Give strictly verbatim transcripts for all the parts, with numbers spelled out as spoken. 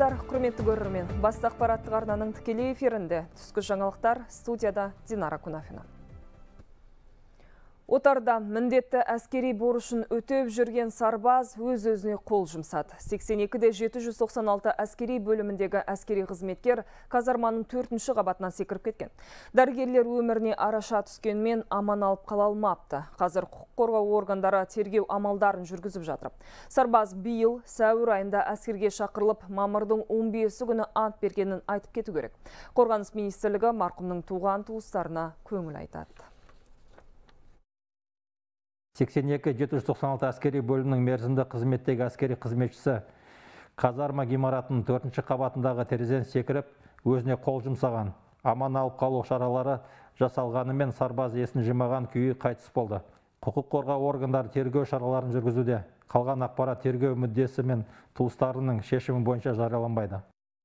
Саламатсыздар, құрметті көрермен. Басты ақпараттық арнаның тікелей эфирінде түскі жаңалықтар, студияда Динара Кунафина. Отарда міндетті әскери борышын өтеп жүрген сарбаз өз-өзіне қол жұмсады. сексен екі де жеті жүз тоқсан алты әскери бөліміндегі әскери қызметкер казарманың төртінші қабатынан секіріп кеткен. Дәрігерлер өміріне араша түскенмен аман алып қала алмапты. Қазір құқық қорғау органдары тергеу амалдарын жүргізіп жатыр. Сарбаз биыл сәуір айында әскерге шақырылып, мамырдың он бесі күні ант бергенін айтып кету керек. Қорғаныс министрлігі марқұмның туған туыстарына көңіл айтады. сексен екі жеті жүз тоқсан алты әскери бөлімнің мерзімді қызметтегі әскери қызметшісі казарма ғимаратының төртінші қабатындағы терезеден секіріп, өзіне қол жұмсаған. Аман алып қалу шаралары жасалғанымен сарбаз есін жимаған күйі қайтыс болды. Құқық қорғау органдары тергеу шараларын жүргізуде. Қалған ақпарат тергеу мүддесі мен туыстарының шешімі бойынша жарияланбайды.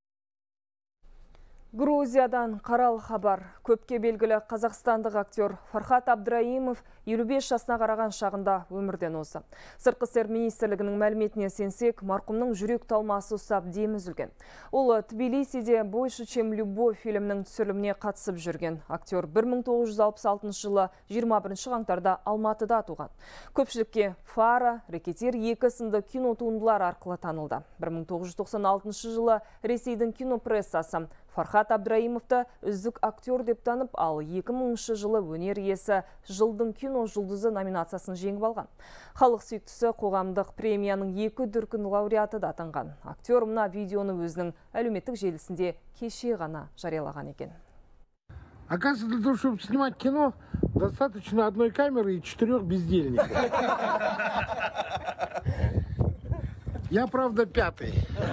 Грузиядан қаралы хабар. Көпке белгілі қазақстандық актер Фархат Абдраимов елу бес жасына қараған шағында өмірден озды. Сыртқы істер министрлігінің мәліметіне сенсек, марқұмның жүрек талмасы ұстап демі үзілген. Ол Тбилисиде «Больше, чем любовь» фильмнің түсіріліміне қатысып жүрген. Актер бір мың тоғыз жүз алпыс алтыншы жылы жиырма бірінші қаңтарда Алматыда туған. Көпшілікке «Фара», «Рекетир» екі сынды кино туындылар арқылы танылды. бір мың тоғыз жүз тоқсан алтыншы жылы Ресейдің кинопрессасы Фархат Абдраимовты үздік актер деп танып, ал екі мыңыншы жылы өнер иесі жылдың кино жұлдызы номинациясын жеңіп алған. Халық сүйіктісі қоғамдық премияның екі дүркін лауреаты да атанған. Актер мына видеоны өзінің әлеуметтік желісінде кеше ғана жариялаған екен. Оказывается, для того, чтобы снимать кино, достаточно одной камеры и четырех бездельников. Я, правда, пятый.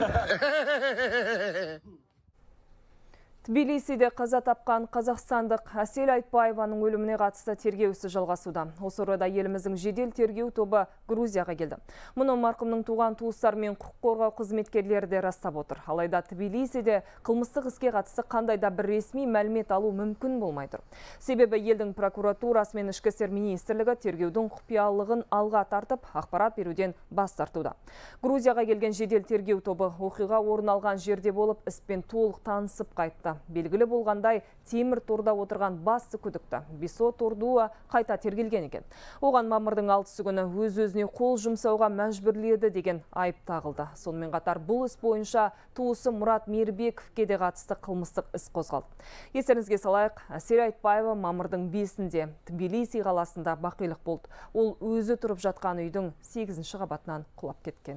Тбилисиде қаза тапқан қазақстандық Әсел Айтбаеваның өліміне қатысты тергеу ісі жалғасуда. Осы орайда еліміздің жедел тергеу тобы Грузияға келді. Мұны марқұмның туған туыстары мен құқық қорғау қызметкерлері де растап отыр. Алайда Тбилисиде қылмыстық іске қатысты қандай да бір ресми мәлімет алу мүмкін болмай тұр. Себебі елдің прокуратурасы мен ішкі істер министрлігі тергеудің құпиялығын алға тартып, ақпарат беруден бас тартуда. Грузияға келген жедел тергеу тобы оқиға орын алған жерде болып, іспен толық танысып қайтты. Белгілі болғандай, темір торда отырған басты күдікті Бисо Тордуа қайта тергелген екен. Оған мамырдың алтысы күні өз-өзіне қол жұмсауға мәжбүрледі деген айып тағылды. Сонымен қатар бұл іс бойынша туысы Мұрат Мейірбековке де қатысты қылмыстық іс қозғалды. Естеріңізге салайық, Әсел Айтбаева мамырдың бесінде Тбилиси қаласында бақилық болды. Ол өзі тұрып жатқан үйдің сегізінші қабатынан құлап кеткен.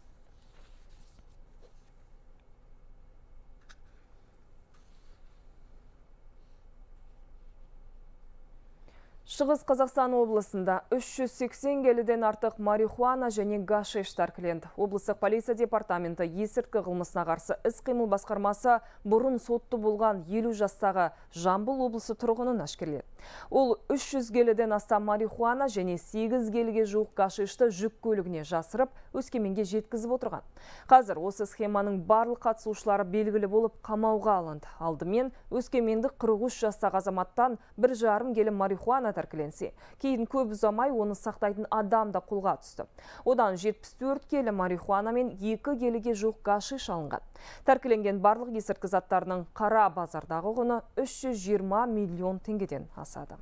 Шығыс Қазақстан облысында үш жүз сексен келіден артық марихуана және гашиш тәркіленді. Облыстық полиция департаменті есірткі қылмысына қарсы іс-қимыл басқармасы бұрын сотты болған елу жастағы Жамбыл облысы тұрғынын әшкерледі. Ол үш жүз келіден астам марихуана және сегіз келіге жуық гашишті жүк көлігіне жасырып, Өскеменге жеткізіп отырған. Қазір осы схеманың барлық қатысушылары белгілі болып қамауға алынды. Алдымен Өскемендік қырық үш жастағы азаматтан бір жарым келі марихуана тәркіленсе, кейін көп ұзамай оны сақтайтын адам да қолға түсті. Одан жетпіс төрт келі марихуана мен екі келіге жуық гашиш алынған. Тәркіленген барлық есірткі заттарының қара базардағы құны үш жүз жиырма миллион теңгеден асады.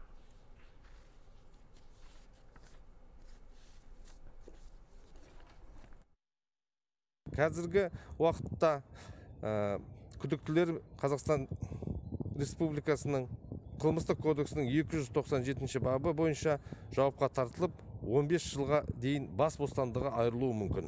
Қазіргі уақытта күдіктілер Қазақстан Республикасының Қылмыстық кодексінің екі жүз тоқсан жетінші бабы бойынша жауапқа тартылып, он бес жылға дейін бас бостандығы айырылуы мүмкін.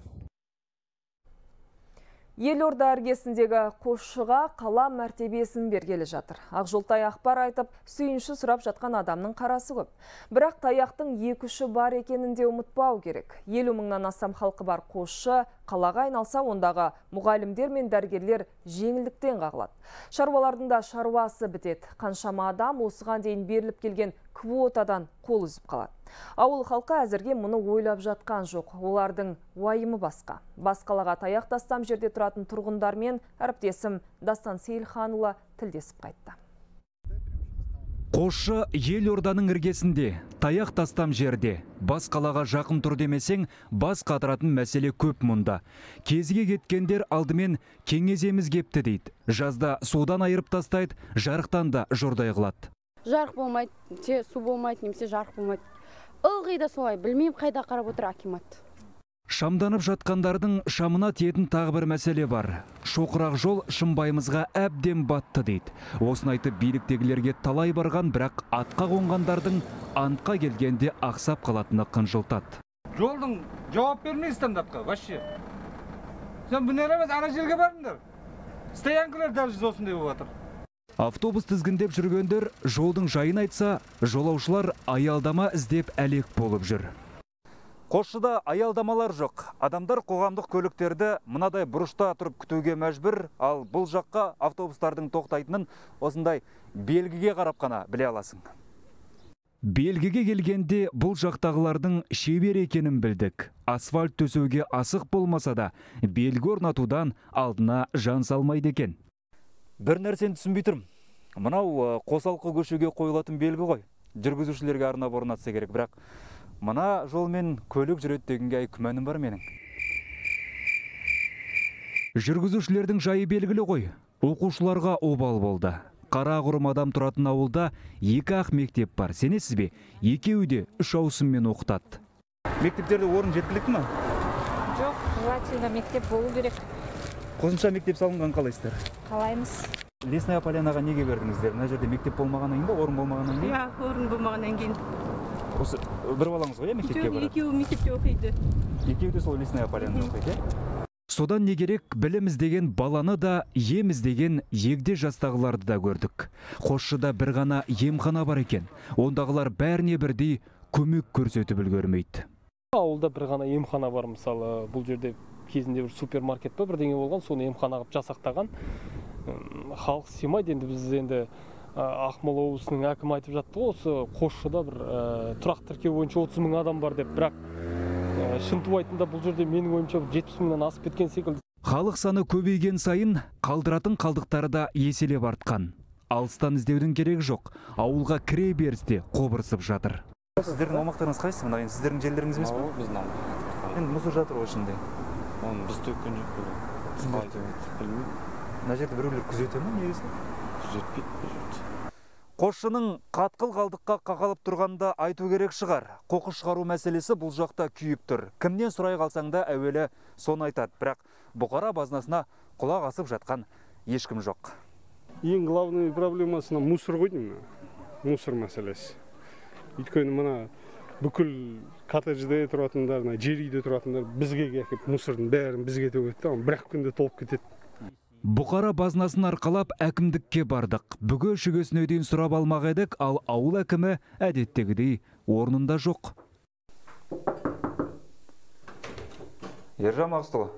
Елорда іргесіндегі қосшыға қала мәртебесін бергелі жатыр. Ақжол таяқпар айтып, сүйінші сұрап жатқан адамның қарасы көп. Бірақ таяқтың екі ұшы бар екенінде ұмытпау керек. Елу мыңнан астам халқы бар қосшы қалаға айналса, ондағы мұғалімдер мен дәрігерлер жеңілдіктен қағылады. Шаруалардың да шаруасы бітеді. Қаншама адам осыған дейін беріліп келген квотадан қол үзіп қалады. Ауыл халқы әзірге мұны ойлап жатқан жоқ. Олардың уайымы басқа. Бас қалаға таяқ тастам жерде тұратын тұрғындармен әріптесім Дастан Сейілханұлы тілдесіп қайтты. Қосшы елорданың іргесінде, таяқ тастам жерде. Бас қалаға жақын тұр демесең, бас қатыратын мәселе көп мұнда. Кезге кеткендер алдымен кеңеземіз кепті дейді. Жазда судан айырып тастайды, жарықтан да жұрдай қылады. Жарық болмайды, немесе су болмайды, немесе жарық болмайды. Ылғи да солай, білмеймін қайда қарап отыр акимат. Шамданып жатқандардың шамына тиетін тағы бір мәселе бар. Шоқырақ жол шымбайымызға әбден батты дейді. Осыны айтып биліктегілерге талай барған, бірақ атқа қонғандардың антқа келгенде ақсап қалатыны қынжылтады. Жолдың жауап бермей стандартқа, вообще. Сен бұнер емес, ана жерге барыңдар. Стоянкалар даже осындай болып жатыр. Автобус тізгіндеп жүргендер жолдың жайын айтса, жолаушылар аялдама іздеп әлек болып жүр. Қосшыда аялдамалар жоқ. Адамдар қоғамдық көліктерді мынадай бұрышта тұрып күтуге мәжбүр, ал бұл жаққа автобустардың тоқтайтынын осындай белгіге қарап қана біле аласың. Белгіге келгенде бұл жақтағылардың шебер екенін білдік. Асфальт төсеуге асық болмаса да, белгі орнатудан алдына жан салмайды екен. Бір нәрсені түсінбей тұрмын. Мынау қосалқы көшеге қойылатын белгі ғой. Жүргізушілерге арнап орнатса керек, бірақ мына жолмен көлік жүреді дегенге күмәнім бар менің. Жүргізушілердің жайы белгілі ғой. Оқушыларға обал болды. Қара құрым адам тұратын ауылда екі ақ мектеп бар. Сенесіз бе? Екеуі де үш ауысыммен оқытады. Мектептерде орын жеткілікті ме? Жоқ, желательно мектеп болу керек. Қосымша мектеп салынған қалайсыздар? Қалаймыз. Лесная полянаға неге бердіңіздер? Мына жерде мектеп болмағаннан кейін ба, орын болмағаннан кейін? Иә, орын болмағаннан кейін. Осы бір балаңыз ғой, мектепке барады? Екеуі мектепте оқиды. Екеуі де сол Лесная полянада оқиды, е? Содан не керек? Білім іздеген баланы да, ем іздеген егде жастағыларды да көрдік. Қосшыда бір ғана емхана бар екен. Ондағылар бәріне бірдей көмек көрсетіп үлгермейді. Ауылда бір ғана емхана бар, мысалы, бұл жерде кезінде бір супермаркет па бірдеңе болған, соны емхана қылып жасақтаған. Халық сыймайды, енді біз енді Ақмола облысының әкімі айтып жатты ғой, осы Қосшыда бір тұрақ тіркеу бойынша отыз мың адам бар деп, бірақ шынтуайтында бұл жерде менің ойымша жетпіс мыңнан асып кеткен секілді. Халық саны көбейген сайын қалдыратын қалдықтары да еселеп артқан. Алыстан іздеудің керегі жоқ. Ауылға кіре берісте қобырсып жатыр. Сіздердің аумақтарыңыз қайсы? Мына енді сіздердің жерлеріңіз емес пе? Біздің аумақ. Енді мусор жатыр ғой ішінде. Оны біз төккен жоқ қой. Білмеймін. Мына жерде біреулер күзете ме негізі? Күзетпейді бұл жерде. Қосшының қатқыл қалдыққа қақалып тұрғанда айту керек шығар. Қоқыс шығару мәселесі бұл жақта күйіп тұр. Кімнен сұрай қалсаң да әуелі соны айтады. Бірақ бұқара базынасына құлақ асып жатқан ешкім жоқ. Ең главный проблемасына мусор ғой деймін. Мусор мәселесі. Өйткені мына бүкіл коттеджде тұратындар, жер үйде тұратындар бізге келіп мусордың бәрін бізге төгеді, бір-ақ күнде толып кетеді. Бұқара базынасын арқалап әкімдікке бардық. Бүге шүгесіне дейін сұрап алмақ едік, ал ауыл әкімі әдеттегідей орнында жоқ. Ержан Мағыстұлы.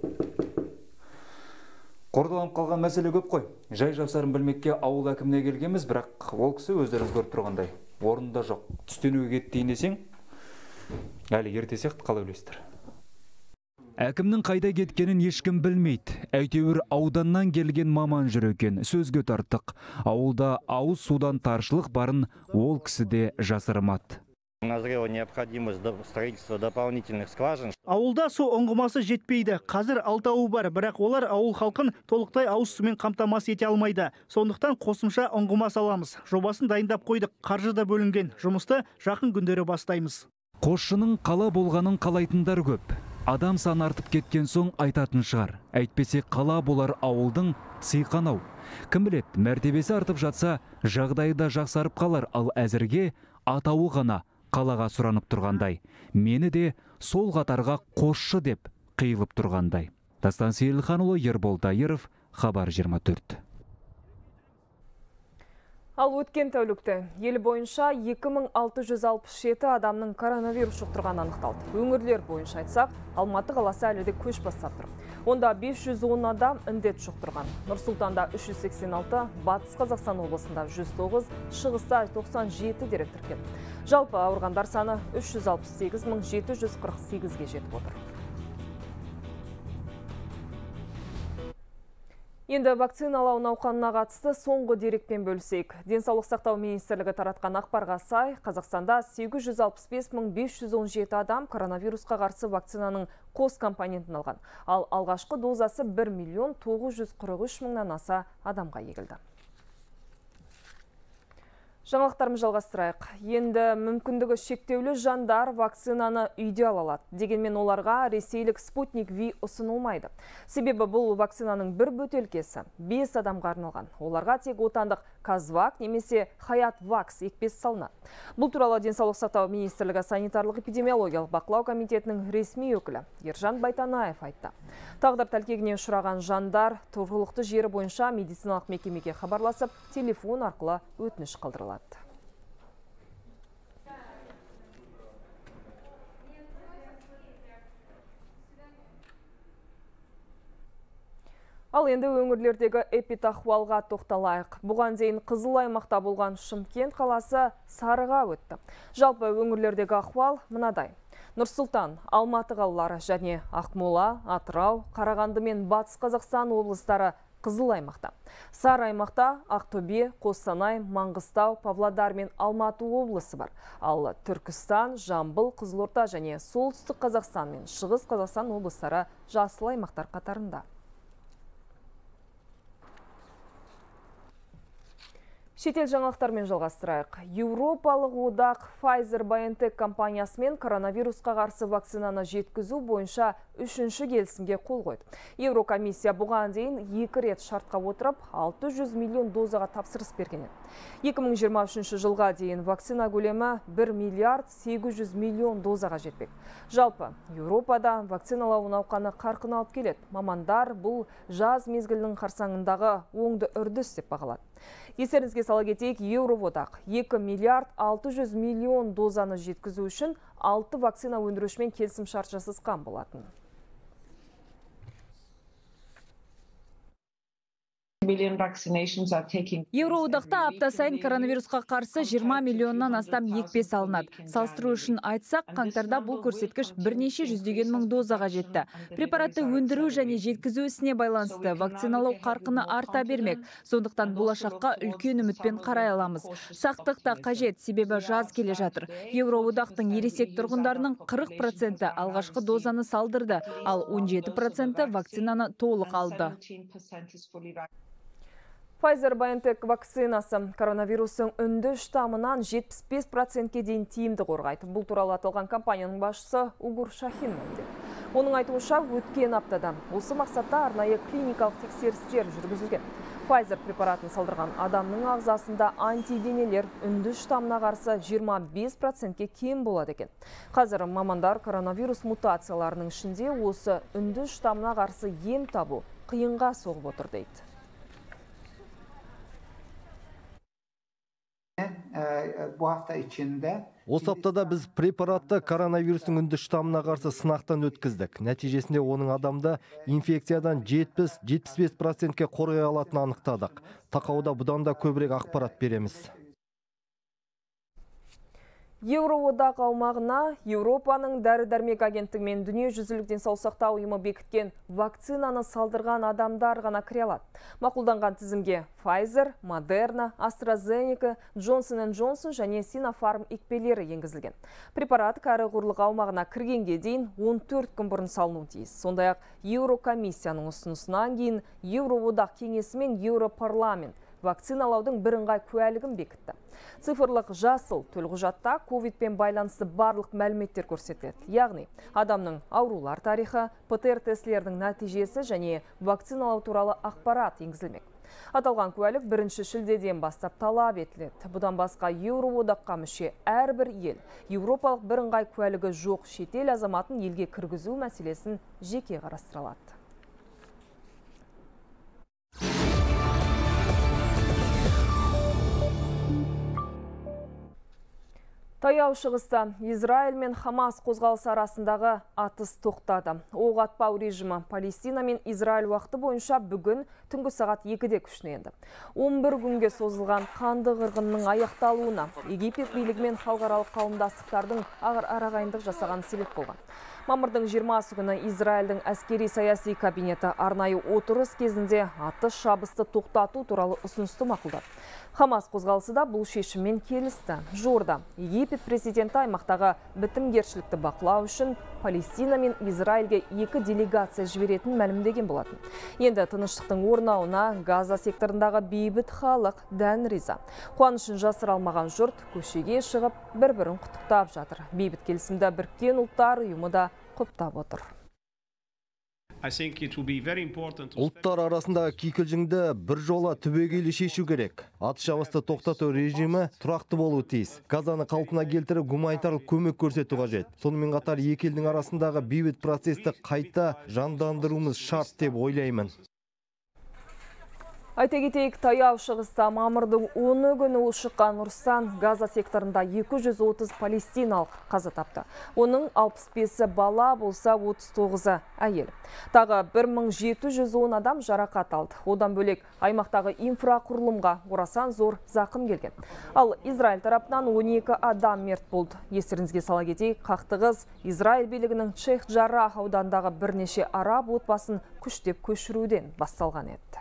Қордаланып қалған мәселе көп қой. Жай жапсарын білмекке ауыл әкіміне келгенбіз, бірақ ол кісі өздеріңіз көріп тұрғандай орнында жоқ. Түстенуге кетті десең, әлі ерте сияқты қалай ойлайсыздар? Әкімнің қайда кеткенін ешкім білмейді. Әйтеуір ауданнан келген маман жүр екен. Сөзге тарттық. Ауылда ауыз судан таршылық барын ол кісі де жасырмады. Назрела необходимость строительства дополнительных скважин. Ауылда су ұңғымасы жетпейді. Қазір алтауы бар, бірақ олар ауыл халқын толықтай ауыз сумен қамтамасыз ете алмайды. Сондықтан қосымша ұңғыма саламыз. Жобасын дайындап қойдық. Қаржы да бөлінген. Жұмысты жақын күндері бастаймыз. Қосшының қала болғанын қалайтындар көп. Адам саны артып кеткен соң айтатын шығар. Әйтпесе қала болар ауылдың сыйқанау. Кім білет, мәртебесі артып жатса, жағдайы да жақсарып қалар, ал әзірге атауы ғана қалаға сұранып тұрғандай. Мені де сол қатарға Қосшы деп қиылып тұрғандай. Дастан Сейілханұлы, Ербол Дайыров, Хабар жиырма төрт. Ал өткен тәулікте ел бойынша екі мың алты жүз алпыс жеті адамның коронавирус жұқтырғаны анықталды. Өңірлер бойынша айтсақ, Алматы қаласы әлі де көш бастап тұр. Онда бес жүз он адам індет жұқтырған. Нұр-Сұлтанда үш жүз сексен алты, Батыс Қазақстан облысында жүз тоғыз, Шығыста тоқсан жеті дерек тіркелді. Жалпы ауырғандар саны үш жүз алпыс сегіз мың жеті жүз қырық сегізге жетіп отыр. Енді вакциналау науқанына қатысты соңғы дерекпен бөлсек. Денсаулық сақтау министрлігі таратқан ақпарға сай, Қазақстанда сегіз жүз алпыс бес мың бес жүз он жеті адам коронавирусқа қарсы вакцинаның қос компонентін алған. Ал алғашқы дозасы бір миллион тоғыз жүз қырық үш мыңнан аса адамға егілді. Жаңалықтарымыз жалғастырайық. Енді мүмкіндігі шектеулі жандар вакцинаны үйде ала алады. Дегенмен оларға ресейлік Спутник Ви ұсынылмайды. Себебі бұл вакцинаның бір бөтелкесі бес адамға арналған. Оларға тек отандық Казвак немесе Хаят Вакс екпесі салынады. Бұл туралы денсаулық сақтау министрлігі санитарлық эпидемиологиялық бақылау комитетінің ресми өкілі Ержан Байтанаев айтты. Тағдыр тәлкегіне ұшыраған жандар тұрғылықты жері бойынша медициналық мекемеге хабарласып, телефон арқылы өтініш қалдырылады. Ал енді өңірлердегі эпидахуалға тоқталайық. Бұған дейін қызыл аймақта болған Шымкент қаласы сарыға өтті. Жалпы өңірлердегі ахуал мынадай. Нұрсұлтан, Алматы қалалары және Ақмола, Атырау, Қарағанды мен Батыс Қазақстан облыстары қызыл аймақта. Сары аймақта Ақтөбе, Қостанай, Маңғыстау, Павлодар мен Алматы облысы бар. Ал Түркістан, Жамбыл, Қызылорда және Солтүстік Қазақстан мен Шығыс Қазақстан облыстары жасыл аймақтар қатарында. Шетел жаңалықтармен жалғастырайық. Еуропалық одақ Pfizer-BioNTech компаниясымен коронавирусқа қарсы вакцинаны жеткізу бойынша үшінші келісімге қол қойды. Еурокомиссия бұған дейін екі рет шартқа отырып, алты жүз миллион дозаға тапсырыс берген еді. екі мың жиырма үшінші жылға дейін вакцина көлемі бір миллиард сегіз жүз миллион дозаға жетпек. Жалпы, Еуропада вакциналау науқаны қарқын алып келеді. Мамандар бұл жаз мезгілінің қарсаңындағы оңды үрдіс деп бағалады. Естеріңізге сала кетейік, Еуроодақ екі миллиард алты жүз миллион дозаны жеткізу үшін алты вакцина өндірушімен келісім шарт жасасқан болатын. Еуроодақта апта сайын коронавирусқа қарсы жиырма миллионнан астам екпе салынады. Салыстыру үшін айтсақ, қаңтарда бұл көрсеткіш бірнеше жүздеген мың дозаға жетті. Препаратты өндіру және жеткізу ісіне байланысты вакциналау қарқыны арта бермек. Сондықтан болашаққа үлкен үмітпен қарай аламыз. Сақтық та қажет, себебі жаз келе жатыр. Еуроодақтың ересек тұрғындарының қырық проценті алғашқы дозаны салдырды, ал он жеті проценті вакцинаны толық алды. Pfizer-BioNTech вакцинасы коронавирустың үнді штамынан жетпіс бес процентке дейін тиімді қорғайды. Бұл туралы аталған компанияның басшысы Угур Шахин мәлімдеді. Оның айтуынша, өткен аптада осы мақсатта арнайы клиникалық тексерістер жүргізілген. Pfizer препаратын салдырған адамның ағзасында антиденелер үнді штамына қарсы жиырма бес процентке кем болады екен. Қазір мамандар коронавирус мутацияларының ішінде осы үнді штамына қарсы ем табу қиынға соғып отыр дейді. Осы аптада біз препаратты коронавирустың үнді штамына қарсы сынақтан өткіздік. Нәтижесінде оның адамда инфекциядан жетпіс жетпіс бес процентке қорғай алатынын анықтадық. Тақауда бұдан да көбірек ақпарат береміз. Еуроодақ аумағына Еуропаның дәрі-дәрмек агенттігі мен дүниежүзілік денсаулық сақтау ұйымы бекіткен вакцинаны салдырған адамдар ғана кіре алады. Мақұлданған тізімге Pfizer, Moderna, AstraZeneca, Johnson энд Johnson және Sinopharm екпелері енгізілген. Препарат кәрі құрлық аумағына кіргенге дейін он төрт күн бұрын салыну тиіс. Сондай-ақ Еурокомиссияның ұсынысынан кейін Еуроодақ кеңесі мен Еуропарламент вакциналаудың бірыңғай куәлігін бекітті. Цифрлық жасыл төлқұжатта ковидпен байланысты барлық мәліметтер көрсетіледі. Яғни, адамның аурулар тарихы, ПЦР тестілердің нәтижесі және вакциналау туралы ақпарат енгізілмек. Аталған куәлік бірінші шілдеден бастап талап етіледі. Бұдан басқа Еуроодаққа мүше әрбір ел еуропалық бірыңғай куәлігі жоқ шетел азаматын елге кіргізу мәселесін жеке қарастырылады. Таяу шығыста Израиль мен Хамас қозғалысы арасындағы атыс тоқтады. Оқ атпау режимі Палестина мен Израиль уақыты бойынша бүгін түнгі сағат екіде күшіне енді. он бір күнге созылған қанды қырғынның аяқталуына Египет билігі мен халықаралық қауымдастықтардың арағайындық жасаған себеп болған. Мамырдың жиырмасы күні Израильдің әскери саяси кабинеті арнайы отырыс кезінде атыс шабысты тоқтату туралы ұсынысты мақұлдады. Хамас қозғалысы да бұл шешіммен келісті. Жуырда Египет президенті аймақтағы бітімгершілікті бақылау үшін Палестина мен Израильге екі делегация жіберетін мәлімдеген болатын. Енді тыныштықтың орнауына Газа секторындағы бейбіт халық дән риза. Қуанышын жасыра алмаған жұрт көшеге шығып бір-бірін құттықтап жатыр. Бейбіт келісімді Біріккен ұлттар ұйымы да құптап отыр. Ұлттар арасындағы кикілжіңді бір жола түбегейлі шешу керек. Атыс шабысты тоқтату режимі тұрақты болуы тиіс. Газаны қалпына келтіріп гуманитарлық көмек көрсету қажет. Сонымен қатар екі елдің арасындағы бейбіт процесті қайта жандандыруымыз шарт деп ойлаймын. Айта кетейік, таяу шығыста мамырдың оны күні шыққан ұрыстан Газа секторында екі жүз отыз палестиналық қаза тапты. Оның алпыс бесі бала болса, отыз тоғызы әйел. Тағы бір мың жеті жүз он адам жарақат алды. Одан бөлек аймақтағы инфрақұрылымға орасан зор зақым келген. Ал Израиль тарапынан он екі адам мерт болды. Естеріңізге сала кетейік, қақтығыс Израиль билігінің Шейх Джаррах аудандағы бірнеше араб отбасын күштеп көшіруден басталған еді.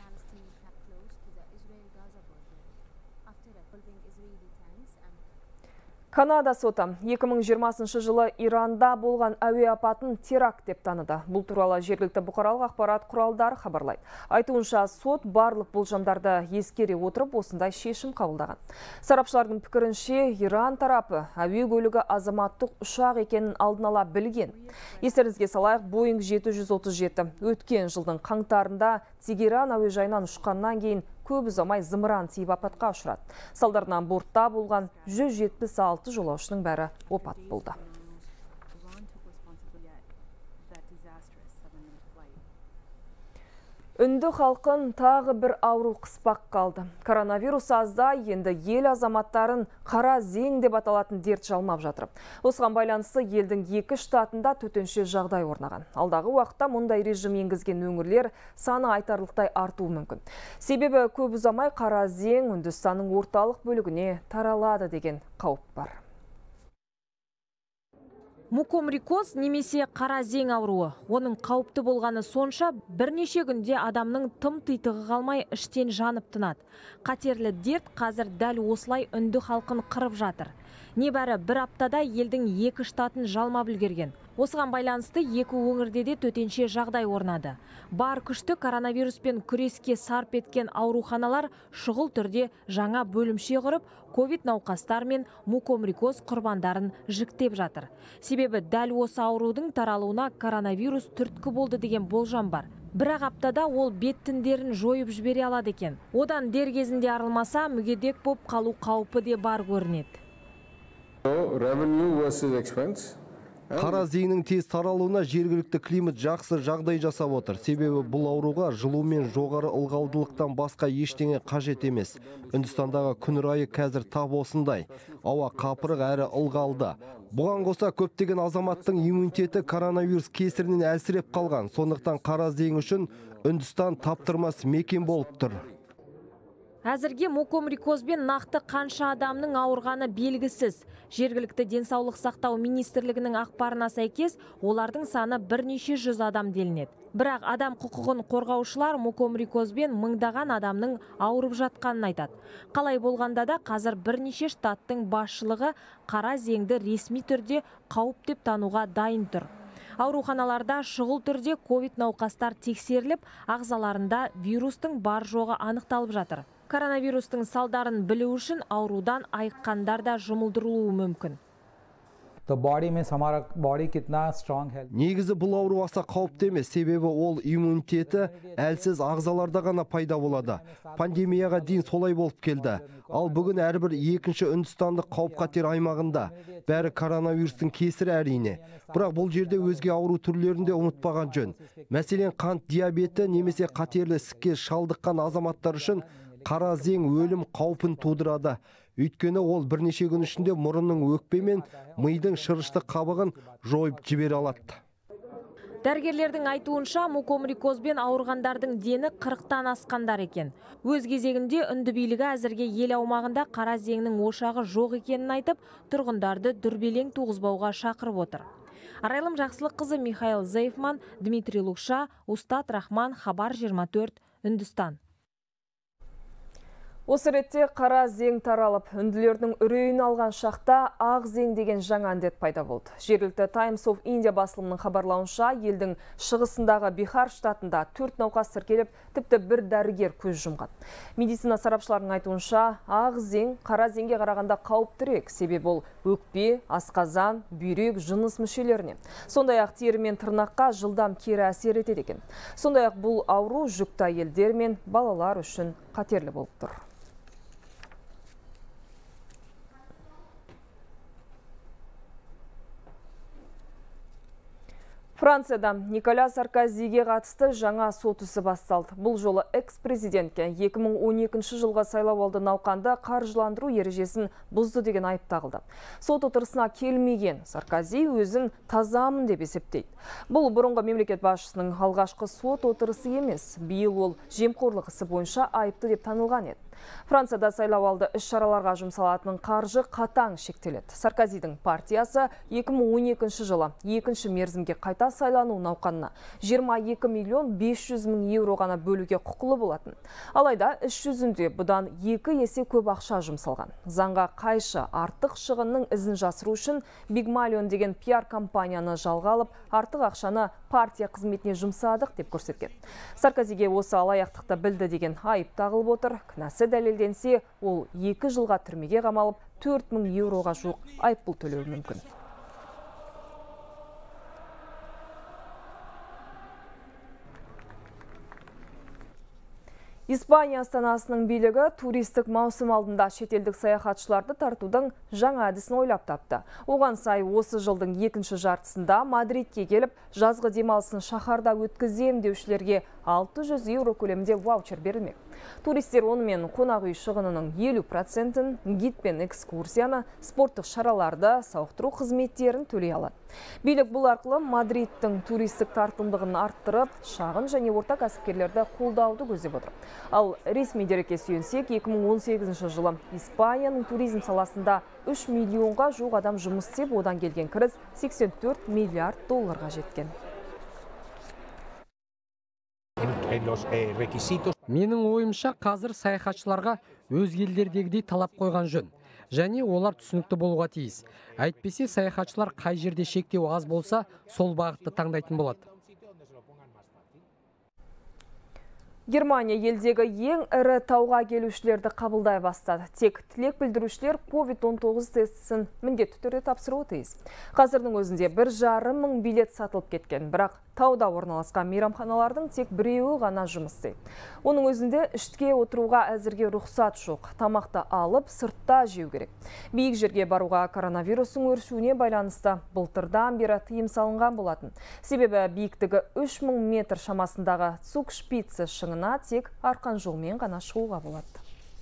Канада соты екі мың жиырмасыншы жылы Иранда болған әуе апатын теракт деп таныды. Бұл туралы жергілікті бұқаралық ақпарат құралдары хабарлайды. Айтуынша сот барлық болжамдарды ескере отырып осындай шешім қабылдаған. Сарапшылардың пікірінше, Иран тарапы әуе көлігі азаматтық ұшақ екенін алдын ала білген. Естеріңізге салайық, Боинг жеті жүз отыз жеті өткен жылдың қаңтарында Тегеран әуежайынан ұшқаннан кейін көп ұзамай зымыран тиіп апатқа ұшырады. Салдарынан бортта болған жүз жетпіс алты жолаушының бәрі опат болды. Үнді халқын тағы бір ауру қыспақ қалды. Коронавирус азда енді ел азаматтарын қара зең деп аталатын дерт жалмап жатыр. Осыған байланысты елдің екі штатында төтенше жағдай орнаған. Алдағы уақытта мұндай режим енгізген өңірлер саны айтарлықтай артуы мүмкін. Себебі көп ұзамай қара зең Үндістанның орталық бөлігіне таралады деген қауіп бар. Мукомрикоз немесе қара зең ауруы. Оның қауіпті болғаны сонша бірнеше күнде адамның тым титығы қалмай іштен жанып тынады. Қатерлі дерт қазір дәл осылай үнді халқын қырып жатыр. Небәрі бір аптада елдің екі штатын жалмап үлгерген. Осыған байланысты екі өңірде де төтенше жағдай орнады. Бар күшті коронавируспен күреске сарп еткен ауруханалар шұғыл түрде жаңа бөлімше құрып, ковид науқастар мен мукомрикоз құрбандарын жіктеп жатыр. Себебі дәл осы аурудың таралуына коронавирус түрткі болды деген болжам бар. Бірақ аптада ол бет тіндерін жойып жібере алады екен. Одан дер кезінде арылмаса, мүгедек боп қалу қаупі де бар көрінеді. Қара зеңнің тез таралуына жергілікті климат жақсы жағдай жасап отыр. Себебі бұл ауруға жылу мен жоғары ылғалдылықтан басқа ештеңе қажет емес. Үндістандағы күн райы қазір тап осындай. Ауа қапырық әрі ылғалды. Бұған қоса көптеген азаматтың иммунитеті коронавирус кесірінен әлсіреп қалған. Сондықтан қара зең үшін Үндістан таптырмас мекен болып тұр. Әзірге мукомрикозбен нақты қанша адамның ауырғаны белгісіз. Жергілікті денсаулық сақтау министрлігінің ақпарына сәйкес, олардың саны бірнеше жүз адам делінеді. Бірақ адам құқығын қорғаушылар мукомрикозбен мыңдаған адамның ауырып жатқанын айтады. Қалай болғанда да қазір бірнеше штаттың басшылығы қара зеңді ресми түрде қауіп деп тануға дайын тұр. Ауруханаларда шұғыл түрде ковид науқастар тексеріліп, ағзаларында вирустың бар жоғы анықталып жатыр. Коронавирустың салдарын білу үшін аурудан айыққандар да жұмылдырылуы мүмкін. Негізі бұл ауру аса қауіпті емес, себебі ол иммунитеті әлсіз ағзаларда ғана пайда болады. Пандемияға дейін солай болып келді. Ал бүгін әрбір екінші Үндістандық қауіп-қатер аймағында. Бәрі коронавирустың кесірі әрине. Бірақ бұл жерде өзге ауру түрлерінде ұмытпаған жөн. Мәселен, қант диабеті немесе қатерлі ісікке шалдыққан азаматтар үшін қара зең өлім қаупін тудырады. Өйткені ол бірнеше күн ішінде мұрынның өкпе мен мидың шырышты қабығын жойып жібере алады. Дәрігерлердің айтуынша мукомрикозбен ауырғандардың дені қырықтан асқандар екен. Өз кезегінде үнді билігі әзірге ел аумағында қара зеңнің ошағы жоқ екенін айтып, тұрғындарды дүрбелең туғызбауға шақырып отыр. Арайлым Жақсылыққызы, Михаил Зейфман, Дмитрий Лукша, Устат Рахман, Хабар жиырма төрт, Үндістан. Осы ретте қара зең таралып, үнділердің үрейін алған шақта ақ зең деген жаңа індет пайда болды. Жергілікті Times of India басылымының хабарлауынша, елдің шығысындағы Бихар штатында төрт науқас тіркеліп, тіпті бір дәрігер көз жұмған. Медицина сарапшыларының айтуынша, ақ зең қара зеңге қарағанда қауіптірек, себебі ол өкпе, асқазан, бүйрек, жыныс мүшелеріне. Сондай-ақ тері мен тырнаққа жылдам кері әсер етеді екен. Сондай-ақ бұл ауру жүкті әйелдер мен балалар үшін қатерлі болып тұр. Францияда Николя Саркозиге қатысты жаңа сот ісі басталды. Бұл жолы экс-президентке екі мың он екінші жылғы сайлауалды науқанды қаржыландыру ережесін бұзды деген айып тағылды. Сот отырысына келмеген Саркози өзін тазамын деп есептейді. Бұл бұрынғы мемлекет басшысының алғашқы сот отырысы емес. Биыл ол жемқорлық ісі бойынша айыпты деп танылған еді. Францияда сайлауалды іс-шараларға жұмсалатын қаржы қатаң шектеледі. Саркозидің партиясы екі мың он екінші жылы екінші мерзімге қайта сайлану науқанына жиырма екі миллион бес жүз мың еуро ғана бөлуге құқылы болатын. Алайда іс жүзінде бұдан екі есе көп ақша жұмсалған. Заңға қайшы артық шығынның ізін жасыру үшін Бигмалион деген пиар компанияны жалға алып, артық ақшаны партия қызметіне жұмсадық деп көрсеткен. Саркозиге осы алаяқтықты білді деген айып тағылып отыр. Кінәсі дәлелденсе, ол екі жылға түрмеге қамалып, төрт мың еуроға жуық айыппұл төлеуі мүмкін. Испания астанасының билігі туристік маусым алдында шетелдік саяхатшыларды тартудың жаңа әдісін ойлап тапты. Оған сай осы жылдың екінші жартысында Мадридке келіп, жазғы демалысын шаһарда өткізем деушілерге алты жүз еуро көлемінде ваучер берілмек. Туристер онымен қонақ үй шығынының елу процентін, гид пен экскурсияны, спорттық шараларды, сауықтыру қызметтерін төлей алады. Билік бұл арқылы Мадридтің туристік тартымдығын арттырып, шағын және орта кәсіпкерлерді қолдауды көздеп отыр. Ал ресми дерекке сүйенсек, екі мың он сегізінші жылы Испанияның туризм саласында үш миллионға жуық адам жұмыс істеп, одан келген кіріс сексен төрт миллиард долларға жеткен. Менің ойымша қазір саяхатшыларға өз елдердегідей талап қойған жөн. Және олар түсінікті болуға тиіс. Әйтпесе саяхатшылар қай жерде шектеу аз болса, сол бағытты таңдайтын болады. Германия елдегі ең ірі тауға келушілерді қабылдай бастады. Тек тілек білдірушілер ковид он тоғыз тестісін міндетті түрде тапсыруы тиіс. Қазірдің өзінде бір жарым мың билет сатылып кеткен, бірақ тауда орналасқан мейрамханалардың тек біреуі ғана жұмыс істейді. Оның өзінде ішке отыруға әзірге рұқсат жоқ. Тамақты алып, сыртта жеу керек. Биік жерге баруға коронавирустың өршуіне байланысты былтырдан бері тыйым салынған болатын. Себебі биіктігі үш мың метр шамасындағы Цукшпице шыңына тек арқан жолмен ғана шығуға болады.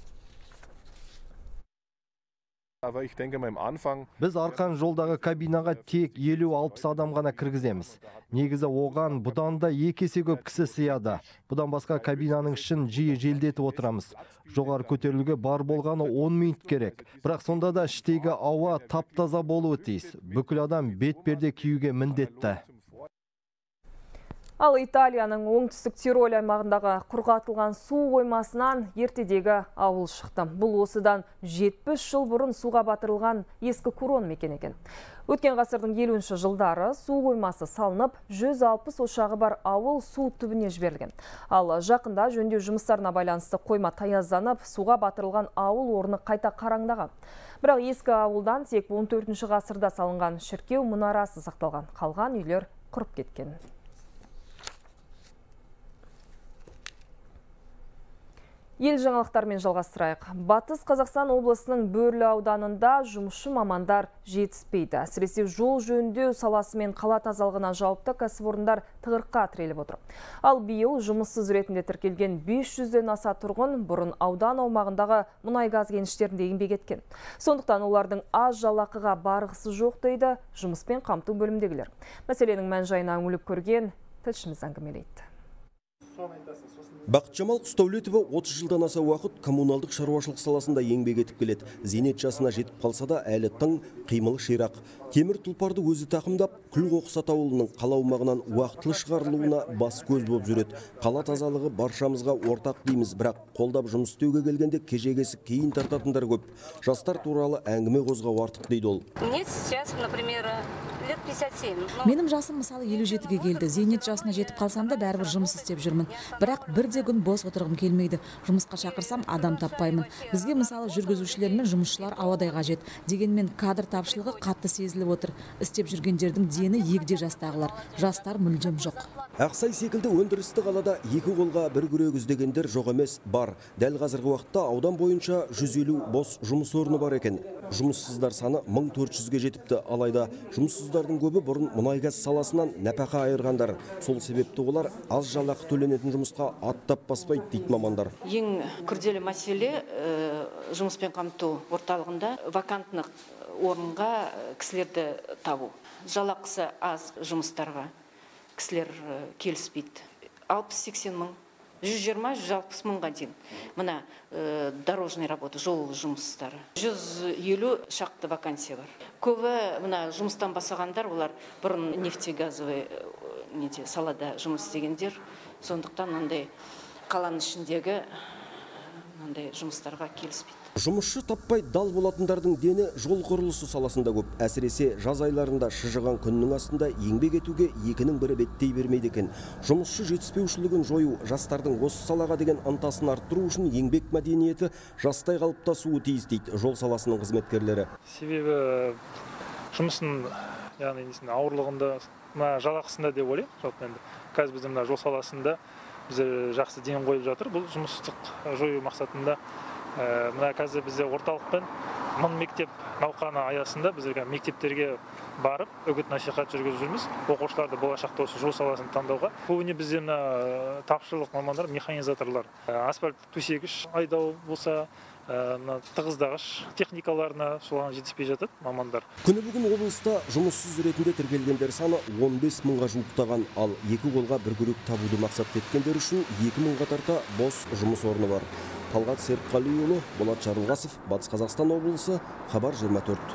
Біз арқан жолдағы кабинаға тек елу алпыс адам ғана кіргіземіз. Негізі оған бұдан да екі есе көп кісі сыяды. Бұдан басқа кабинаның ішін жиі желдетіп отырамыз. Жоғары көтерілуге бар болғаны он минут керек. Бірақ сонда да іштегі ауа тап-таза болуы тиіс. Бүкіл адам бетперде киюге міндетті. Ал Италияның оңтүстік Тироль аймағындағы құрғатылған су қоймасынан ертедегі ауыл шықты. Бұл осыдан жетпіс жыл бұрын суға батырылған ескі Курон мекен екен. Өткен ғасырдың елуінші жылдары су қоймасы салынып, жүз алпыс ошағы бар ауыл су түбіне жіберілген. Ал жақында жөндеу жұмыстарына байланысты қойма таязданып, суға батырылған ауыл орны қайта қараңдаған. Бірақ ескі ауылдан тек он төртінші ғасырда салынған шіркеу мұнарасы сақталған. Қалған үйлер құрып кеткен. Ел жаңалықтармен жалғастырайық. Батыс Қазақстан облысының Бөрлі ауданында жұмысшы мамандар жетіспейді. Әсіресе жол жөндеу саласымен қала тазалығына жауапты кәсіпорындар тығырыққа тіреліп отыр. Ал биыл жұмыссыз ретінде тіркелген бес жүзден аса тұрғын бұрын аудан аумағындағы мұнай газ кеніштерінде еңбек еткен. Сондықтан олардың аз жалақыға барғысы жоқ дейді жұмыспен қамту бөлімдегілер. Мәселенің мән-жайына үңіліп көрген тілшіміз әңгімелейді. Бақытжамал Құстаулетова отыз жылдан аса уақыт коммуналдық шаруашылық саласында еңбек етіп келеді. Зейнет жасына жетіп қалса да әлі тың, қимылы ширақ. Темір тұлпарды өзі тақымдап, Күл-Қоқыс ауылының қала аумағынан уақытылы шығарылуына бас көз болып жүреді. Қала тазалығы баршамызға ортақ дейміз, бірақ қолдап жұмыс істеуге келгенде кежегесі кейін тартатындар көп. Жастар туралы әңгіме қозғау артық дейді ол. Менің жасым мысалы елу жетіге келді. Зейнет жасына жетіп қалсам да бәрібір жұмыс істеп жүрмін. Бірақ бірде күн бос отырғым келмейді. Жұмысқа шақырсам адам таппаймын. Бізге мысалы жүргізушілер мен жұмысшылар ауадай қажет. Дегенмен кадр тапшылығы қатты сезіліп отыр. Істеп жүргендердің дені егде жастағылар. Жастар мүлдем жоқ. Ақсай секілді өндірісті қалада екі қолға бір күрек іздегендер жоқ емес, бар. Дәл қазіргі уақытта аудан бойынша жүз елу бос жұмыс орны бар екен. Жұмыссыздар саны мың төрт жүзге жетіпті. Алайда жұмыссыздардың көбі бұрын мұнай-газ саласынан нәпақа айырғандар. Сол себепті олар аз жалақы төленетін жұмысқа аттап баспайды дейді мамандар. Ең күрделі мәселе жұмыспен қамту орталығында вакантных орынға кісілерді табу. Жалақысы аз жұмыстарға кісілер келіспейді. алпыс сексен мың, жүз жиырма жүз алпыс мыңға дейін. Мына дорожный работа, жол жұмыстары. жүз елу шақты вакансия бар. Көбі мына жұмыстан басағандар, олар бұрын нефтегазовый салада жұмыс істегендер. Сондықтан мынандай қаланың ішіндегі мынандай жұмыстарға келіспейді. Жұмысшы таппай дал болатындардың дені жол құрылысы саласында көп. Әсіресе жаз айларында шыжыған күннің астында еңбек етуге екінің бірі беттей бермейді екен. Жұмысшы жетіспеушілігін жою, жастардың осы салаға деген ынтасын арттыру үшін еңбек мәдениеті жастай қалыптасуы тиіс дейді жол саласының қызметкерлері. Себебі жұмысын, яғни ауырлығында, жалақысында деп ойлаймын. Жалпы енді қазір біздің жол саласында бізде жақсы ден қойып жатыр. Бұл жұмыссыздық жою мақсатында мына қазір бізде орталықпен мың мектеп науқаны аясында біз мектептерге барып үгіт насихат жүргізіп жүрміз. Оқушыларды болашақта осы жол саласын таңдауға. Көбіне бізде мына тапшылық мамандар, механизаторлар, асфальт төсегіш айдау болса, тығыздағыш техникаларына соған жетіспей жатады мамандар. Күні бүгін облыста жұмыссыз ретінде тіркелгендер саны он бес мыңға жуықтаған, ал екі қолға бір күрек табуды мақсат еткендер үшін екі мыңға тарта бос жұмыс орны бар. Талғат Серікқалиұлы, Болат Жарылғасов, Батыс Қазақстан облысы, Хабар жиырма төрт.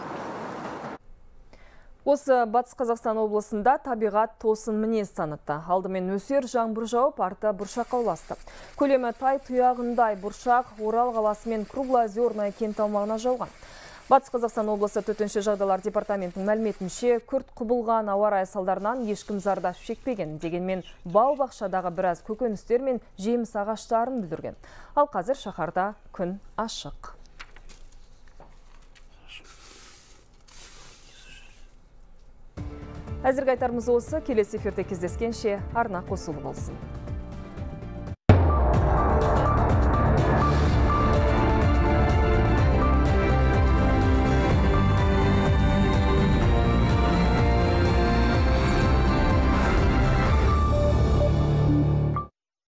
Осы Батыс Қазақстан облысында табиғат тосын мінез танытты. Алдымен нөсер жаңбыр жауып, арты бұршаққа ұласты. Көлемі тай тұяғындай бұршақ Орал қаласы мен Круглоозерное кент аумағына жауған. Батыс Қазақстан облысы төтенше жағдайлар департаментінің мәліметінше, күрт құбылған ауа райы салдарынан ешкім зардап шекпеген. Дегенмен бау-бақшадағы біраз көкөністер мен жеміс ағаштарын бүлдірген. Ал қазір шаһарда күн ашық. Әзірге айтарымыз осы, келесі эфирде кездескенше арна қосулы болсын.